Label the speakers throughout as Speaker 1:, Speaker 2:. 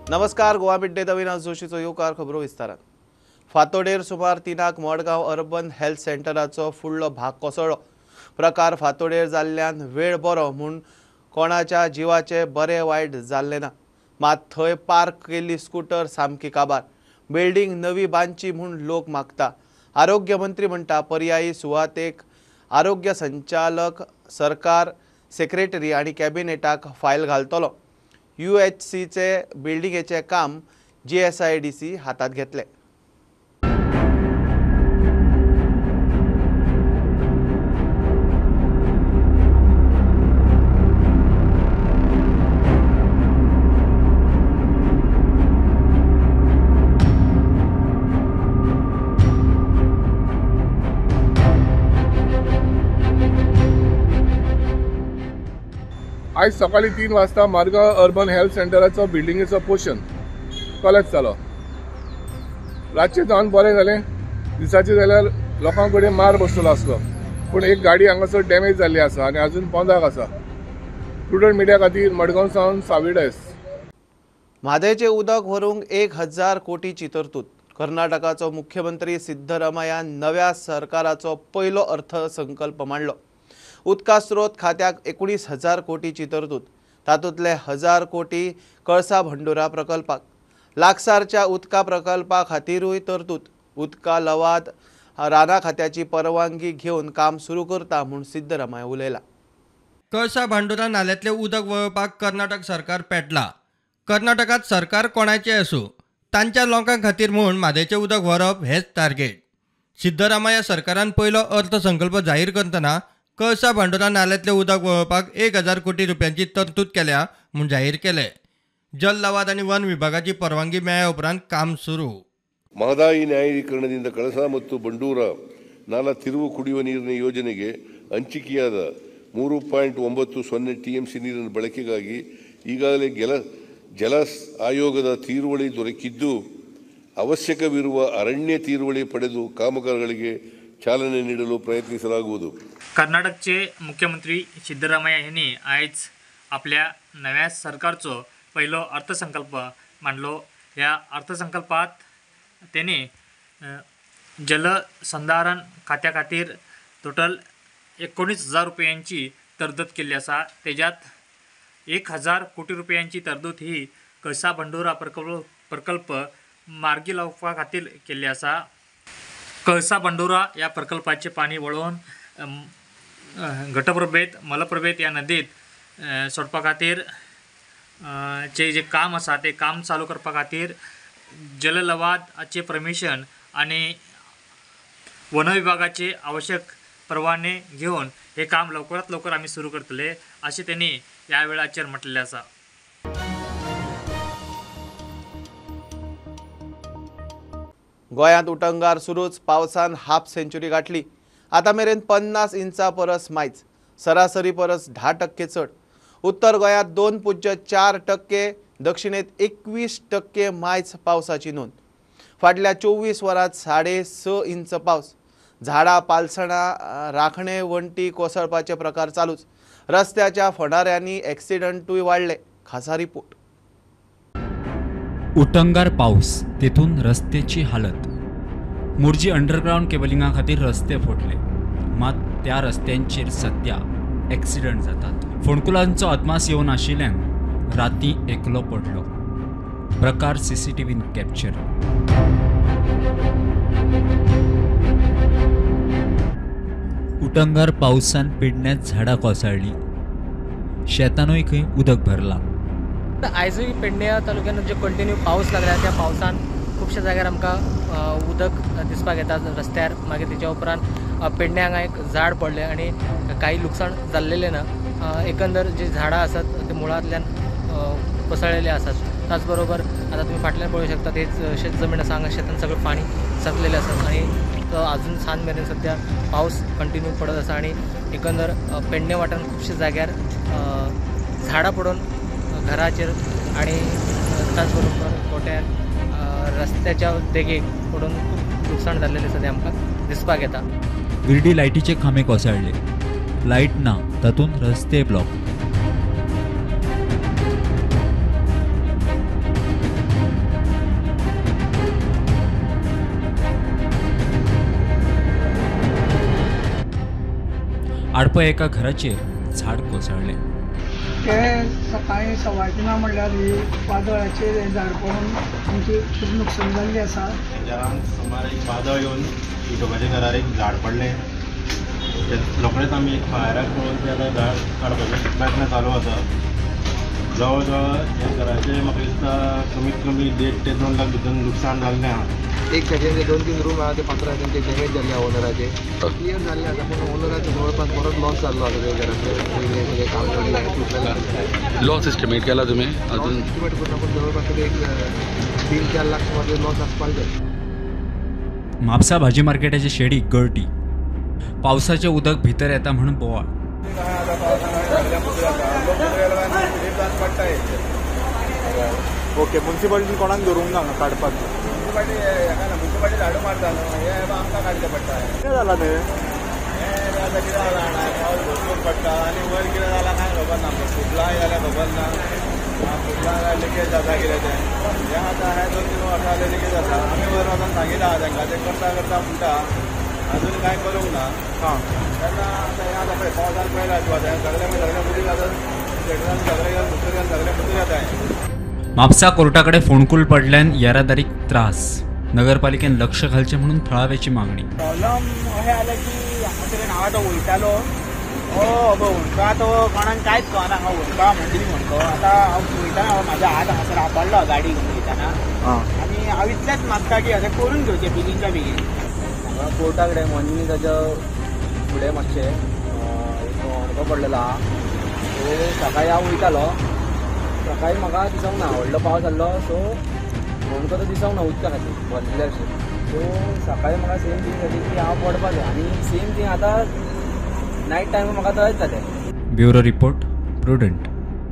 Speaker 1: नमस्कार, Goa mid day Avinash जोशीचो येवकार खबरो विस्तारान। फातोडेर सुमार 3 मडगांव अर्बन हेल्थ सेंटराचो फुडलो भाग कोसळ्ळो। प्रकार फातोडेर जाल्ल्यान वेळ बरो म्हूण कोणाच्या जिवाचे बरे वायट जाल्ले ना, मात थंय पार्क केल्ली स्कूटर सामकी काबार। बिल्डिंग नवी बांदची म्हूण लोक मागता। आरोग्य मंत्री म्हणटा पर्यायी सुवातेक आरोग्य संचालक सरकार सेक्रेटरी आनी कॅबिनेटाक फायल घालतलो। UHCचे बिल्डिंगेचे काम GSIDC हातात घेतले।
Speaker 2: आज सकाळी 3 वाजता मडगांव अर्बन हेल्थ सेंटराचो बिल्डिंगेचो पोर्शन कॉलेज जालो। रातचे जावन बरें जालें, दिसाचे जाल्यार लोकां कडेन मार बसलो आसलो, पूण एक गाडी हांगासर डॅमेज जाल्ली आसा आनी अजून पोंदाक आसा। प्रुडंट मिडिया खातीर मडगांव सावन साविडेस।
Speaker 1: म्हादेचे उदक व्हरूंक 1000 कोटीची तरतूद। कर्नाटकाचो मुख्यमंत्री सिद्धरामय्यान नव्या सरकाराचो पयलो अर्थसंकल्प मांडलो। उदका स्रोत खात्याक 19,000 कोटीची तरतूद, तातूंतले 1000 कोटी कळसा भंडोरा प्रकल्पाक। लागसारच्या उदका प्रकल्पा खातीरूय तरतूद। उदका लवाद राना खात्याची परवानगी घेवन काम सुरू करता म्हूण सिद्धरामय्या उलयला।
Speaker 3: कळसा भांडोरा नाल्यांतले उदक वळोवपाक कर्नाटक सरकार पेटला। कर्नाटकात सरकार कोणाचें आसूं, तांच्या लोकां खातीर म्हूण म्हादेचें उदक व्हरप हेच टार्गेट। सिद्धरामय्या सरकारान पयलो अर्थसंकल्प जाहीर करतना कळसा भांडोरा नाल्यांतले उदक वळोवपाक 1000 कोटी रुपयांची तरतूद केल्या म्हूण जाहीर केले। जल लवाद आनी वन विभागाची परवानगी मेळ्ळ्या उपरांत काम सुरू।
Speaker 4: ಮಹದಾಯಿ ನ್ಯಾಯಾಧೀಕರಣದಿಂದ ಕಳಸಾ ಮತ್ತು ಬಂಡೂರ ನಾಲಾ ತಿರುವು ಕುಡಿಯುವ ನೀರಿನ ಯೋಜನೆಗೆ ಹಂಚಿಕೆಯಾದ 3.90 TMC ನೀರಿನ ಬಳಕೆಗಾಗಿ ಈಗಾಗಲೇ ಜಲ ಆಯೋಗದ ತೀರುವಳಿ ದೊರಕಿದ್ದು ಅವಶ್ಯಕವಿರುವ ಅರಣ್ಯ ತೀರುವಳಿ ಪಡೆದು ಕಾಮಗಾರಿಗಳಿಗೆ ಚಾಲನೆ ನೀಡಲು ಪ್ರಯತ್ನಿಸಲಾಗುವುದು।
Speaker 5: कर्नाटकचे मुख्यमंत्री सिद्धरामय्या यांनी आज आपल्या नव्या सरकारचो पहिलो अर्थसंकल्प मांडलो। या अर्थसंकल्पात त्यांनी जलसंधारण खात्या खातीर टोटल 19,000 रुपयांची तरतूद केल्ली आसा। तेज्यात 1000 कोटी रुपयांची तरतूद ही कळसा भांडोरा प्रकल्प मार्गी लावपा खातीर केल्ली आसा। कळसा भांडोरा या प्रकल्पाचे पाणी वळोवन घटप्रभेत मलप्रभेत या नदीत सोडपा खातीर जे काम आसा ते काम चालू करपा खातीर जललवादाचे परमिशन आणि वन विभागाचे आवश्यक परवाने घेऊन हे काम लवकरात लवकर आम्ही सुरू करतले असे त्यांनी या वेळाचेर म्हटलेले आसा।
Speaker 1: गोंयांत उटंगार सुरूच, पावसान हाफ सेंच्युरी गाठली। आता मेरेन 50 इंचा परस मायज, सरासरी परस 10% चड। उत्तर गोंयांत 2.4%, दक्षिणेत 21% मायज पावसाची नोंद। फाटल्या 24 वरांत 6.5 इंच पावस। झाडां, पालसणां, राखणे, वण्टी कोसळपाचे प्रकार चालूच। रस्त्याच्या फोंडाऱ्यांनी एक्सिडंटूय वाडले। खासा रिपोर्ट।
Speaker 6: उटंगार पाऊस, तेथून रस्त्याची हालत। मुर्जी अंडरग्राउंड केबलिंगा खातीर रस्ते फोडले, मात त्या रस्त्यांचेर सध्या एक्सिडंट जातात। फोंडकुलांचो अदमास येवन आशिल्ल्यान राती एकलो पडलो। प्रकार CCTVन कॅप्चर। उटंगार पावसान पेडण्यात झाडां कोसळ्ळी, शेतानूय खंय उदक भरला।
Speaker 7: आयजूय पेडण्या तालुक्यात जे कंटिन्यू पावस लागला, त्या पावसान खुबशा जाग्यार आमकां उदक दिसपाक येता रस्त्यार। मागीर तेच्या उपरांत पेडण्या हांगा एक झाड पडलें आनी काही लुकसाण जाल्लेलें ना। एकंदर जी झाडां आसात ते मुळांतल्यान कोसळलेले आसात। त्याच बरोबर आता तुम्ही फाटल्यान पळोवंक शकता तेच शेत जमीन आसा, हांगा शेतान सगळें पाणी साचलेलें आसा आनी अजून सांज मेरेन सध्या पावस कंटिन्यू पडत आसा आनी एकंदर पेडण्या वाठारांत खुबशा जाग्यार झाडां पडून घराचेर आणि त्याचबरोबर कोट्यान रस्त्याच्या देगेक पडून खूप नुकसान झालेले सध्या आमकां दिसपाक येता।
Speaker 6: विरडी लायटीचे खांबे कोसळ्ळे, लायट ना तातूंत रस्ते ब्लॉक। आडपय एका घराचेर झाड कोसळ्ळें.
Speaker 8: ते सकाळीं 3:15 म्हणल्यार ही वादळाचेर झाड पडून आमची खूब नुकसाण जाल्ली आसा.
Speaker 9: सुमार एक वादळ येवन उदोगाच्या घरार एक झाड पडलें. रोखडेच आमी एक फायराक पळोवन ते आतां झाड काडपाचो प्रयत्न चालू आसा. जवळ जवळ ह्या घराचें म्हाका दिसता कमीत कमी 1.5 ते 2 लाख भितर लुकसाण जाल्लें आहा.
Speaker 10: एक त्याचे 2-3 रूम आहा ते 15 त्यांचे डॅमेज जाल्ले ओनराचे क्लियर जाल्ले आसा पूण ओनराचो जवळपास परत लॉस जाल्लो आसा त्या घराचे सगळे काम केले
Speaker 11: लॉस एस्टिमेट केला तुम्ही अजून
Speaker 10: एस्टिमेट करता पूण जवळपास एक 3-4 लाख सुमार लॉस आसपाक जाय.
Speaker 6: म्हापसा भाजी मार्केटाचे शेडीक गळटी. पावसाचें उदक भितर येता म्हणून बोवाळ.
Speaker 10: ओके म्युन्सिपालिटी कोणाक धरूंक ना काडपाक म्युन्सिपालिटी झाडू मारता न्हू हे आमकां काडचें पडटा. कितें जालां तें हें आतां कितें जालां जाणा पावस भरपूर पडटा आनी वयर कितें जालां कांय खबर ना फुटलां जाल्यार खबर ना फुटलां जाल्यार लिकेज जाता कितें तें हें आतां हे 2-3 वर्सां जाल्यार लिकेज जाता. आमी वयर वचून सांगितलां तांकां तें करता करता म्हणटा अजून कांय करूंक ना. तेन्ना आतां हें आतां पळय पावसान पयला सगळें मुदी जाता सगळे मुदी जाता.
Speaker 6: म्हापसा कोर्टाकडे फोणकूल पडल्यान येरादारीक त्रास. नगरपालिकेन लक्ष घालचें म्हणून थळाव्याची मागणी.
Speaker 8: प्रॉब्लम अशें जालें की हांगा तरेन हांव तो वयतालो हुंडका तो कोणाक कांयच कळना हांव हुंडका मंत्री म्हणटो. आतां हांव वयताना म्हाजो हात हांगासर आपडलो गाडी घेवन वयताना आनी हांव इतलेंच मागता की अशें करून घेवचें बेगीनच्या बेगीन.
Speaker 10: कोर्टा कडेन मोन्नी ताच्या फुडें मातशें एक होणको पडलेलो आहा. सो सकाळीं हांव वयतालो सकाळीं म्हाका दिसूंक ना व्हडलो पावस जाल्लो सो होणको तो दिसूंक ना उदका खातीर भरलेले अशें. सो सकाळीं म्हाका सेम थींग जाली की हांव पडपाक जाय आनी सेम थींग आतां नायट टायम म्हाका तळेच जालें.
Speaker 6: Bureau report prudent.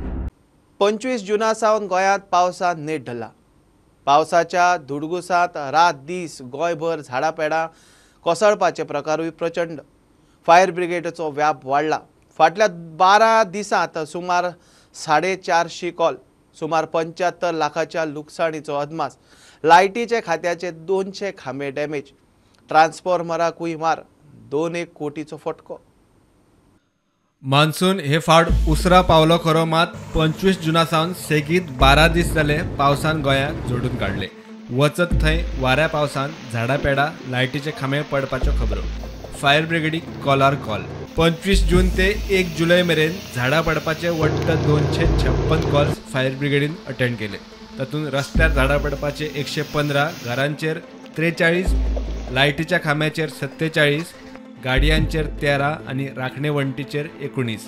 Speaker 1: 25 जुना सावन गोंयांत पावसान नेट धरला. पावसाच्या धुडगुसांत रात दीस गोंयभर झाडां पेडां कोसळपाचे प्रकारूय प्रचंड. फायर ब्रिगेडचो व्याप वाडला. फाटल्या 12 दिसांत सुमार 450 कॉल, सुमार 75 लाखाच्या लुकसाणीचो अदमास. लायटीचे खात्याचे 200 खांबे डॅमेज. ट्रान्सफॉर्मराकूय मार. 2-1 कोटीचो फटको.
Speaker 3: मान्सून हे फावट उसरा पावलो खरो, मात 25 जुना सावन सेगीत 12 दीस जाले पावसान गोंयाक जोडून काडले. वचत थंय वाऱ्या पावसान झाडां पेडां लायटीचे खांबे पडपाच्यो खबरो. फायर ब्रिगेडीक कॉलार कॉल. 25 जून ते 1 जुलय मेरेन झाडां पडपाचे वट्ट 256 कॉल्स फायर ब्रिगेडीन अटेंड केले. तातूंत रस्त्यार झाडां पडपाचे 115, घरांचेर 43, लायटीच्या खांब्याचेर 47, गाडयांचेर 13 आणि राखणे वण्टीचेर 19.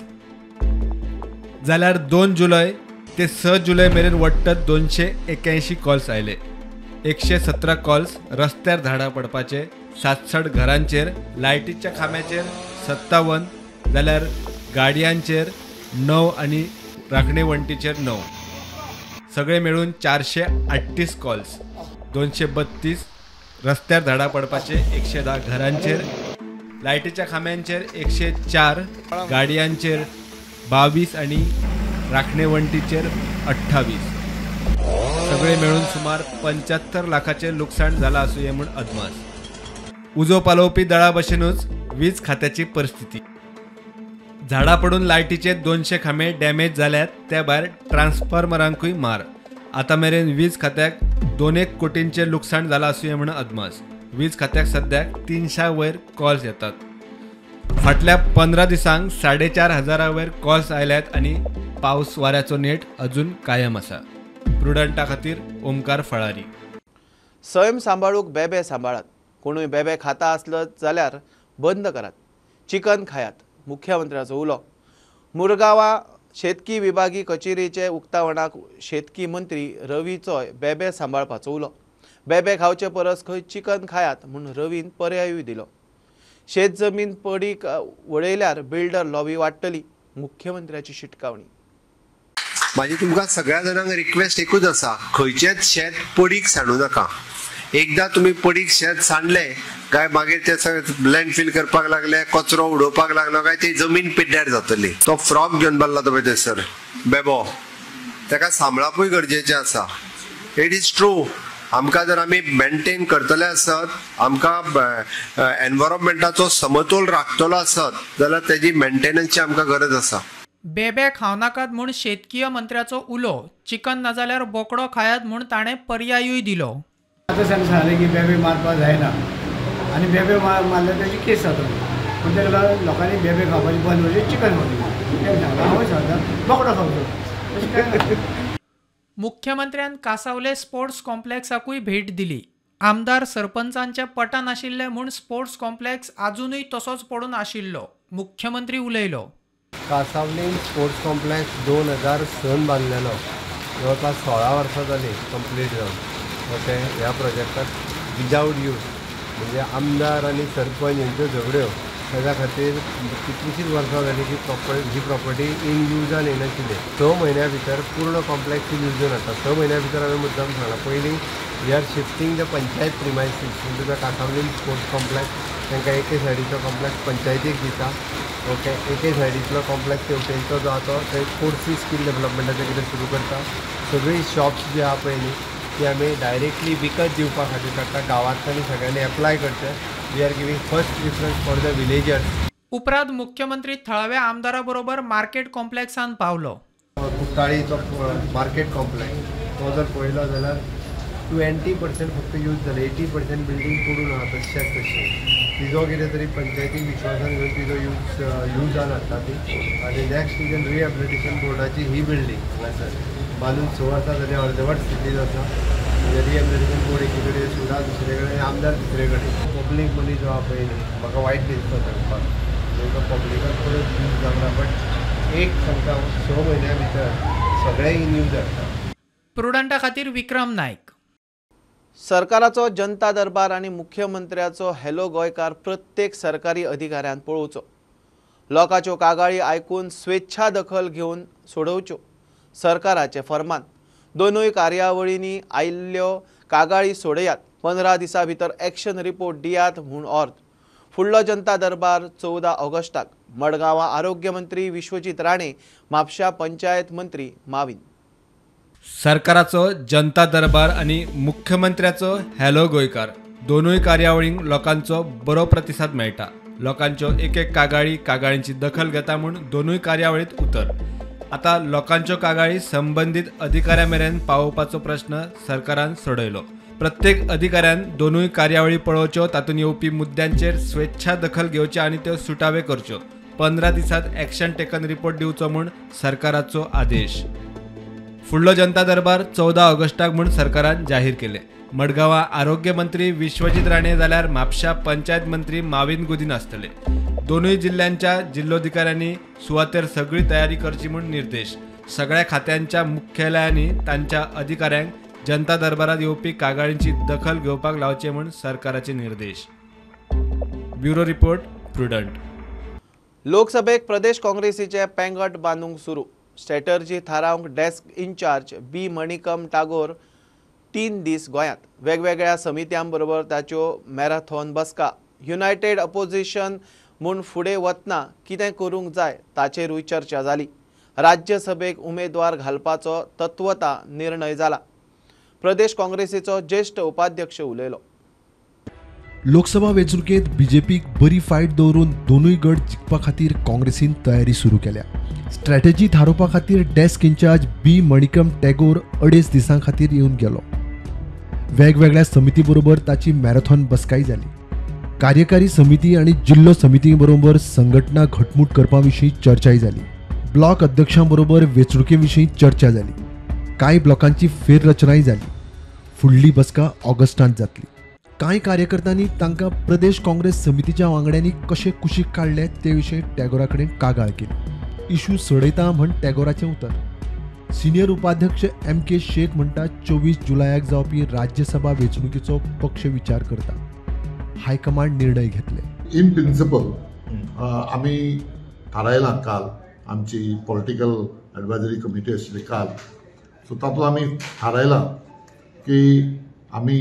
Speaker 3: जाल्यार 2 जुलय ते 6 जुलय मेरेन वट्ट 281 कॉल्स आयले. 117 कॉल्स रस्त्यार झाडां पडपाचे, 67 घरांचेर, लायटीच्या खांब्याचेर 57, जाल्यार गाडयांचेर 9 आणि राखणे वण्टीचेर 9. सगळे मेळून 438 कॉल्स. 232 रस्त्यार झाडां पडपाचे, 110 घरांचेर, लायटीच्या खांब्यांचेर 104, गाडयांचेर 22 आणि राखणे वण्टीचेर 28. सगळे मेळून सुमार 75 लाखाचे लुकसाण जाला आसूं म्हूण अदमास. उजो पालोवपी दळा भशेनूच वीज खात्याची परिस्थिती. झाडां पडून लायटीचे 200 खांबे डॅमेज जाल्यात. त्या भायर ट्रान्सफॉर्मरांकूय मार. आतां मेरेन वीज खात्याक 2-1 कोटींचे लुकसाण जाला आसूं म्हूण अदमास. वीज खात्याक सद्याक 300 वयर कॉल्स येतात. फाटल्या 15 दिसांक 4,500 वयर कॉल्स आयल्यात आणि पावस वाऱ्याचो नेट अजून कायम आसा. प्रुडंटा खातीर ओमकार फळारी.
Speaker 1: सैम सांबाळूक बेबे सांबाळात. कोणूय बेबे खाता आसलत जाल्यार बंद करात. चिकन खायात. मुख्यमंत्र्याचो उलो. मुरगांवां शेतकी विभागी कचेरीचे उक्तावणाक शेतकी मंत्री रवीचोय बेबे सांबाळपाचो उलो. बेबे खावचे परस खंय चिकन खायात म्हूण रवीन पर्यायूय दिलो. शेत जमीन पडीक वडयल्यार बिल्डर लॉबी वाडटली. मुख्यमंत्र्याची शिटकावणी.
Speaker 12: माझी तुमकां सगळ्या जाणांक रिक्वेस्ट एकूच आसा, खंयचेच शेत पडीक सांडू नाका. एकदा तुम्ही पडीक शेत सांडले काय मागीर ते लँडफिल करपाक लागले, कचरो उडोवपाक लागलो काय ती जमीन पिड्ड्यार जातली. तो फ्रॉक जन्मला तो पळय थंयसर बेबो, ताका सांबाळपूय गरजेचें आसा. इट इज ट्रू आमकां जर आमी मेंटेन करतले आसत, आमकां एनवायरमेंटाचो समतोल राखतलो आसत जाल्यार तेजी मेंटेनन्सची आमकां गरज आसा.
Speaker 13: बेबे खाव नाकात म्हूण शेतकीय मंत्र्याचो उलो. चिकन ना जाल्यार बोकडो खायात म्हूण ताणें पर्यायूय दिलो.
Speaker 14: आतां सांगलें की बेबे मारपाक जायना आनी बेबे मारल्यार तेजी केस जाता. पूण तेका लागून लोकांनी बेबे खावपाची बंद करची, चिकन खावपाचें. हांव सांगता बोकडो खावचो. तशें कांय ना.
Speaker 13: मुख्यमंत्र्यान कासावले स्पोर्ट्स कॉम्प्लेक्साकूय भेट दिली. आमदार सरपंचांचे पटन आशिल्ले म्हूण स्पोर्ट्स कॉम्प्लेक्स अजूनय तसोच पडून आशिल्लो. मुख्यमंत्री उलयलो.
Speaker 12: कासावलीन स्पोर्ट्स कॉम्प्लेक्स 2006 बांदलेलो. जवळपास 16 वर्सां जाली कंप्लीट जावन. ओके, ह्या प्रोजेक्टाक विदाउट यूज म्हणजे आमदार आनी सरपंच हेंच्यो झगड्यो तेज्या खातीर कितलीशींच वर्सां जाली की ही प्रॉपर्टी इन यूजान येनाशिल्ली. 6 म्हयन्या भितर पूर्ण कॉम्प्लेक्स इन यूजान येता. 6 म्हयन्या भितर हांवें मुद्दाम सांगला. पयलीं we are shifting the panchayat premises म्हणजे द कासावलीन स्पोर्ट्स कॉम्प्लेक्स तांकां एके सायडीचो कॉम्प्लेक्स पंचायतीक दिता. ओके, एके सायडीतलो कॉम्प्लेक्स तेवटेंचो जो आसा तो थंय कोर्सी स्कील डेव्हलपमेंटाचें कितें सुरू करता. सगळीं शॉप्स जी आहा पळय न्ही ती आमी डायरेक्टली विकत दिवपा खातीर काडटा. गांवांतल्यानी सगळ्यांनी एप्लाय करचें. We are giving first preference for the villagers.
Speaker 13: उपरांत मुख्यमंत्री थळाव्या आमदारा बरोबर मार्केट कॉम्प्लेक्सान पावलो.
Speaker 12: कुट्टाळीचो मार्केट कॉम्प्लेक्स तो जर पळयलो जाल्यार 20% फक्त यूज जाले. 80% बिल्डींग पडून आहा तशेंच तशें. तिजो कितें तरी पंचायतीक विश्वासान घेवन तिजो युजान हाडटा ती. आनी नेक्स्ट तिजन रिहॅबिलिटेशन बोर्डाची ही बिल्डींग हांगासर बांदून 6 वर्सां जाली अर्दवट स्थितीत आसा. रिहॅबिलिटेशन बोर्ड एके कडेन सुद्दां दुसरे कडेन आमदार दुसरे कडेन. पब्लीक मनी जो आहा पळय न्ही म्हाका वायट दिसता सांगपाक. तांकां पब्लिकाक परत यूज जावना. बट एक सांगता 6 म्हयन्या भितर सगळे इन यूज हाडटा.
Speaker 13: प्रुडंटा खातीर विक्रम नायक.
Speaker 1: सरकाराचो जनता दरबार आणि मुख्यमंत्र्याचो हॅलो गोंयकार प्रत्येक सरकारी अधिकाऱ्यान पळोवचो. लोकांच्यो कागाळी आयकून स्वेच्छा दखल घेवन सोडोवच्यो. सरकाराचे फर्मान. दोनूय कार्यावळींनी आयिल्ल्यो कागाळी सोडयात. 15 दिसां भितर एक्शन रिपोर्ट दियात म्हूण अर्थ. फुडलो जनता दरबार 14 ऑगस्टाक. मडगांवां आरोग्य मंत्री विश्वजीत राणे, म्हापशा पंचायत मंत्री माविन.
Speaker 3: सरकाराचो जनता दरबार आणि मुख्यमंत्र्याचो हॅलो गोंयकार दोनूय कार्यावळींक लोकांचो बरो प्रतिसाद मेळटा. लोकांच्यो एक कागाळींची दखल घेता म्हूण दोनूय कार्यावळींत उतर. आता लोकांच्यो कागाळी संबंधीत अधिकाऱ्यां मेरेन पावोवपाचो प्रश्न सरकारान सोडयलो. प्रत्येक अधिकाऱ्यान दोनूय कार्यावळी पळोवच्यो. तातूंत येवपी मुद्द्यांचेर स्वेच्छा दखल घेवची आनी त्यो सुटावे करच्यो. 15 दिसांत एक्शन टेकन रिपोर्ट दिवचो म्हूण सरकाराचो आदेश. फुडलो जनता दरबार 14 ऑगस्टाक म्हूण सरकारान जाहीर केले. मडगांवां आरोग्य मंत्री विश्वजीत राणे जाल्यार म्हापशा पंचायत मंत्री माविन गुदीन आसतले. दोनूय जिल्ह्यांच्या जिल्लोधिकाऱ्यांनी सुवातेर सगळी तयारी करची म्हूण निर्देश. सगळ्या खात्यांच्या मुख्यालयांनी तांच्या अधिकाऱ्यांक जनता दरबारात येवपी कागाळींची दखल घेवपाक लावचे म्हूण सरकाराचे निर्देश. Bureau report, Prudent.
Speaker 1: लोकसभेक प्रदेश काँग्रेसीचे पेंगट बांदूंक सुरू. स्ट्रॅटर्जी थारावंक desk incharge B Manickam Tagore 3 दीस गोंयांत. वेगवेगळ्या समित्यांबरोबर ताच्यो मॅरेथॉन बसका. युनायटेड अपोजिशन म्हूण फुडें वतना कितें करूंक जाय ताचेरूय चर्चा जाली. राज्यसभेक उमेदवार घालपाचो तत्वता निर्णय जाला. प्रदेश काँग्रेसीचो ज्येष्ठ उपाध्यक्ष उलयलो.
Speaker 15: लोकसभा वेंचणुकेंत बीजेपीक बरी फायट दवरून दोनूय गट जिखपा खातीर काँग्रेसीन तयारी सुरू केल्या. स्ट्रॅटेजी थारोवपा खातीर desk incharge B Manickam Tagore 2.5 दिसां खातीर येवन गेलो. वेगवेगळ्या समिती बरोबर ताची मॅरेथॉन बसकाय जाली. कार्यकारी समिती आनी जिल्लो समिती बरोबर संघटना घटमूट करपा विशीं चर्चाय जाली. ब्लॉक अध्यक्षां बरोबर वेंचणुके विशीं चर्चा जाली. कांय ब्लॉकांची फेररचनाय जाली. फुडली बसका ऑगस्टांत जातली. कांय कार्यकर्त्यांनी तांकां प्रदेश काँग्रेस समितीच्या वांगड्यांनी कशे कुशीक काडले ते विशीं टॅगोरा कडेन कागाळ केली. इशू सोडयता म्हण टॅगोराचें उतर. सिनियर उपाध्यक्ष MK शेख म्हणटा 24 जुलयाक जावपी राज्यसभा वेंचणुकेचो पक्ष विचार करता. हायकमांड निर्णय घेतले.
Speaker 16: इन प्रिन्सिपल आमी थारायलां काल आमची पॉलिटिकल एडवायजरी कमिटी आशिल्ली काल. सो तातूंत आमी थारायलां की आमी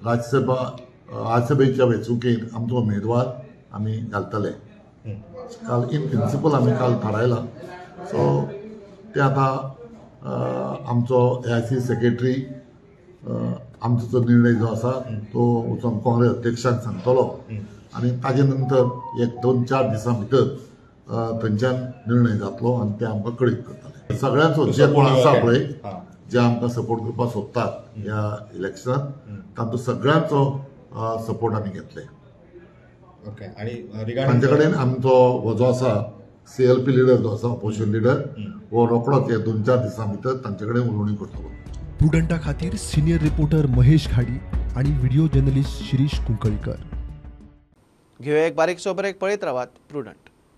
Speaker 16: राज्यसभेच्या वेंचणुकेंत आमचो उमेदवार आमी घालतले. काल इन प्रिन्सिपल आमी काल थारायलां. सो ते आतां आमचो AIC सेक्रेटरी आमचो जो निर्णय जो आसा तो वचून काँग्रेस अध्यक्षांक सांगतलो आनी ताजे नंतर 1-2-4 दिसां भितर थंयच्यान निर्णय जातलो आनी ते आमकां कळीत करतले. सगळ्यांचो जे कोण आसा पळय जे आमकां सपोर्ट करपाक सोदतात ह्या इलेक्शनात तांचो सगळ्यांचो सपोर्ट आमी घेतले.
Speaker 9: ओके. आणि
Speaker 16: तांचे कडेन आमचो हो जो आसा CLP लिडर जो आसा ऑपोजिशन लिडर हो रोखडोच 2-4 दिसां भितर तांचे कडेन उलोवणी करतलो.
Speaker 15: प्रुडंटा खातीर सिनियर रिपोर्टर महेश घाडी आणि व्हिडिओ जर्नलिस्ट शिरीष कुंकळीकर.
Speaker 1: घेऊया एक बारीकसो ब्रेक. पळयत रावात प्रुडंट.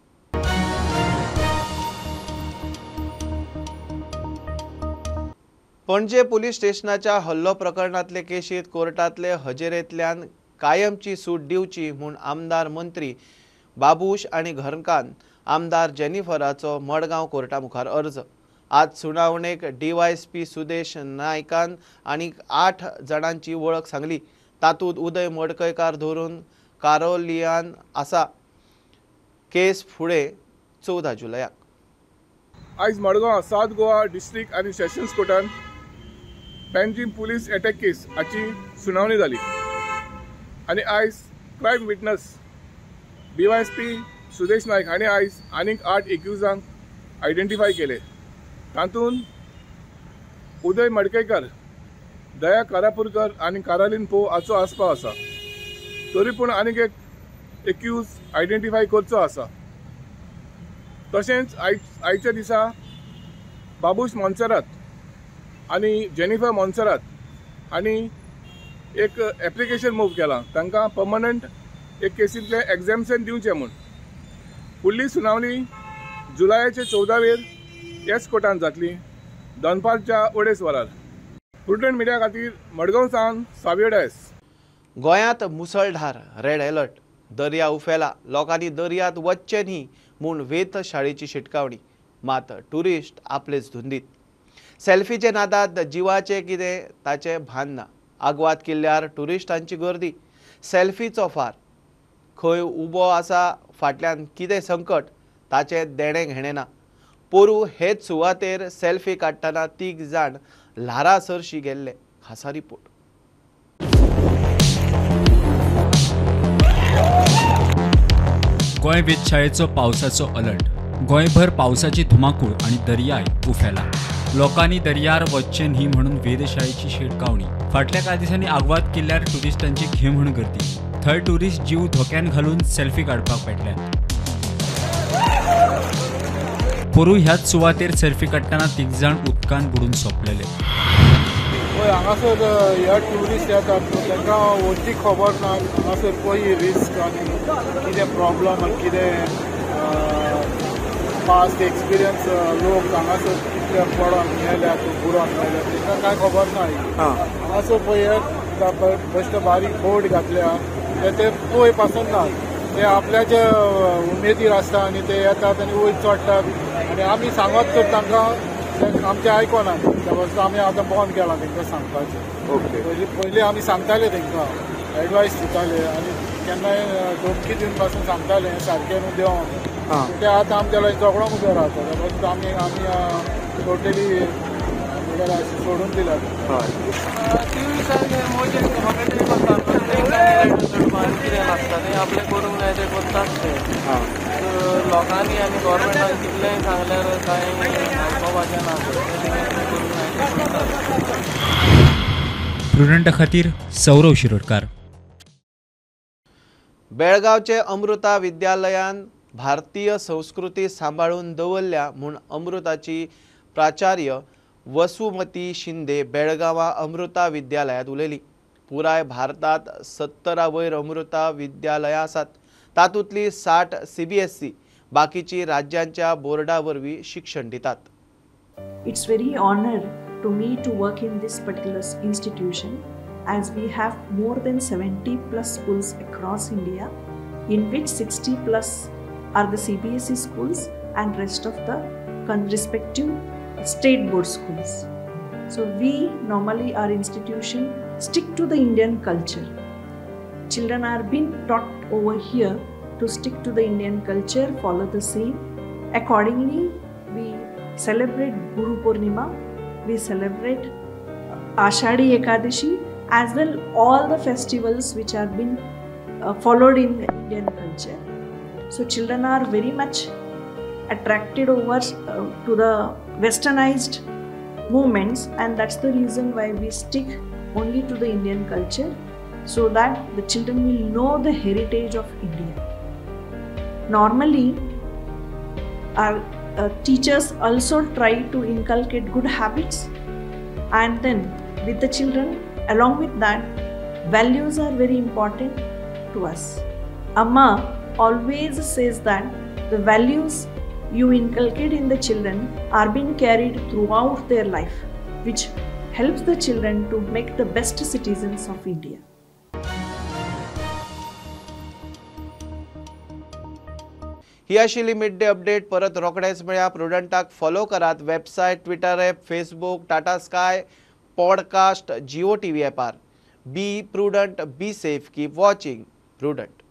Speaker 1: पणजे पुलीस स्टेशनाच्या हल्लो प्रकरणातले केशीत कोर्टातले हजेरेंतल्यान कायमची सूट दिवची म्हूण आमदार मंत्री बाबूश आनी घरकान्न आमदार जेनिफराचो मडगांव कोर्टा मुखार अर्ज. आज सुनावणेक DYSP सुदेश नायकान आनी 8 जाणांची वळख सांगली. तातूंत उदय मडकयकार धरून कारोलियान आसा. केस फुडें 14 जुलयाक.
Speaker 2: आयज मडगांव साउथ गोवा डिस्ट्रिक्ट आनी सेशन्स कोर्टान पेंजीम पुलीस अटॅक केस हाची सुनावणी जाली आनी आयज crime witness DYSP Sudesh Naik हाणें आयज आनीक 8 एक्युजांक आयडेंटिफाय केले. तातूंत उदय मडकयकार, दया कारापुरकर आनी कारालीन पो हाचो आस्पाव आसा. तरी पूण आनीक एक एक्यूज आयडेंटिफाय करचो आसा. तशेंच आयच्या दिसा बाबूश मोन्सेरात आनी जेनिफर मोन्सेरात हांणी एक एप्लिकेशन मूव केलां तांकां पर्मनंट एक केसींतलें एग्जाम्शन दिवचें म्हूण. फुडली सुनावणी जुलयाचे 14वेर ह्याच कोर्टान जातली दनपारच्या 2:30 वरार. प्रुडंट मिडिया खातीर मडगांव सावन सावियो डायस.
Speaker 1: गोंयांत मुसळधार रेड अलर्ट. दर्या उफेला. लोकांनी दर्यांत वचचें न्ही म्हूण वेधशाळेची शिटकावणी. मात ट्युरिस्ट आपलेच धुंदीत. सेल्फीचे नादांत जिवाचें कितें ताचें भान ना. आग्वाद किल्ल्यार ट्युरिस्टांची गर्दी. सेल्फीचो फार. खंय उबो आसा फाटल्यान कितें संकट ताचें देणें घेणें ना. पोरू हेच सुवातेर सेल्फी काडटना 3 जाण ल्हारासरशी गेल्ले. खासा रिपोर्ट.
Speaker 6: गोंय वेधशाळेचो पावसाचो अलर्ट. गोंयभर पावसाची धुमाकूळ आणि दर्याय उफेला. लोकांनी दर्यार वचचें न्ही म्हणून वेधशाळेची शिटकावणी. फाटल्या कांय दिसांनी आग्वाद किल्ल्यार ट्युरिस्टांची घे म्हूण गर्दी. थंय ट्युरिस्ट जीव धोक्यान घालून सेल्फी काडपाक पेटल्यात. पोरू ह्याच सुवातेर सेल्फी काडटना 3 जाण उदकान बुडून सोंपलेले.
Speaker 10: हांगासर ह्या ट्युरिस्ट येतात तांकां वरची खबर ना. हांगासर पळय रिस्क आनी कितें प्रॉब्लम आनी कितें पास्ट एक्सपिरियन्स लोक हांगासर कितले पडोन मेल्यात बुडोन मेल्यात तांकां कांय खबर ना. हांगासर पळय बेश्टो बारीक बोट घातल्या ते पळय पासून ना. ते आपल्याचे उमेदीर आसता आनी ते येतात आनी वयर चडटात आनी आमी सांगत तर तांकां आमचें आयकनात. त्या वस्तू आमी आतां बंद केलां तांकां सांगपाचें. पयलीं आमी सांगताले तांकां एडवायस दिताले आनी केन्नाय धमकी दिवन पासून सांगताले हें सारकें न्हू देंवोन. ते आतां आमच्या लागीं झगडोंक उबे रावता. त्या वस्तू आमी टोटली सोडून दिल्यात.
Speaker 7: कितें लागता तें आपलें करूंक जाय तें करतात ते. लोकांनी आनी गव्हर्मेंटान कितलेंय सांगल्यार कांय आयकोपाचें ना.
Speaker 6: प्रुडंटा खातीर सौरव शिरोडकार.
Speaker 1: बेळगांवचे अमृता विद्यालयान भारतीय संस्कृती सांबाळून दवरल्या म्हूण अमृताची प्राचार्य वसुमती शिंदे बेळगांवा अमृता विद्यालयांत उलयली. पुराय भारतात 70 वयर अमृता विद्यालयां आसात. तातूंतली 60 CBSE. बाकीची राज्यांच्या बोर्डा वरवीं शिक्षण दितात.
Speaker 17: It's very honor to me to work in this particular institution as we have more than 70 plus schools across India in which 60 plus are the CBSE schools and rest of the respective state board schools. So we normally our institution stick to the Indian culture. Children are being taught over here to stick to the Indian culture, follow the same. Accordingly, we celebrate Guru Purnima, we celebrate Ashadi Ekadashi, as well all the festivals which are been followed in Indian culture. So children are very much attracted over to the westernized movements, and that's the reason why we stick only to the Indian culture, so that the children will know the heritage of India. Normally, our teachers also try to inculcate good habits, and then with the children, along with that, values are very important to us. Amma always says that the values you inculcate in the children are being carried throughout their life, which helps the children to make the best citizens of India.
Speaker 1: ही आशिल्ली mid day update. परत रोखडेच मेळया. प्रुडंटाक follow करात. Website, Twitter app, Facebook, Tata Sky, podcast, Jio TV ॲपार. Be Prudent, be safe, keep watching prudent.